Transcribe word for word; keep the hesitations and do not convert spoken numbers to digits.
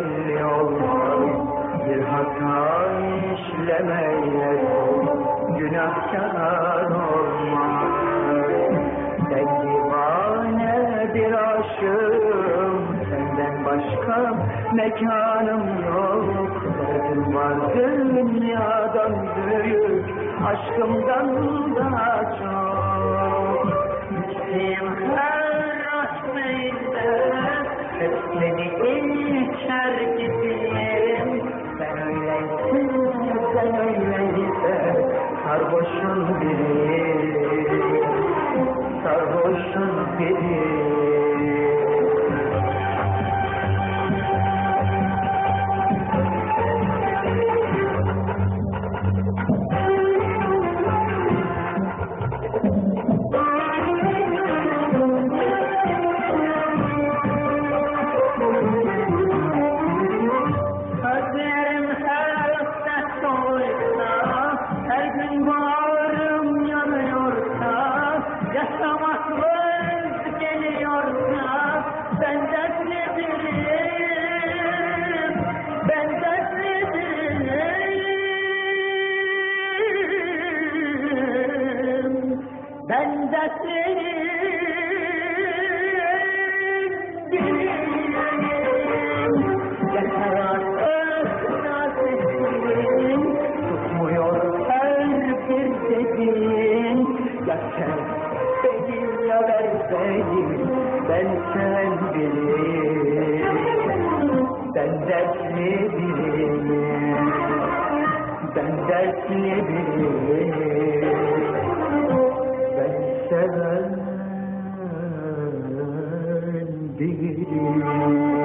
belli olmaz. Bir hata işlemeye günahkar olmaz. Ben divane bir aşığım, senden başka mekanım yok. Derdim var dünyadan büyük, aşkımdan daha çok. Gittiğim her rahmeyle hep seni içer gibiyim. Sen öyleysin, sen öyleyse sarhoşun biriyim, sarhoşun biriyim. Ben dertlerim dileyim. Yeter artık nasibetin, tutmuyor her bir dediğin. Ya sen beni ya ver beni, ben sen biriyim. Ben dertli biriyim, ben dertli biriyim. Seven biriyim.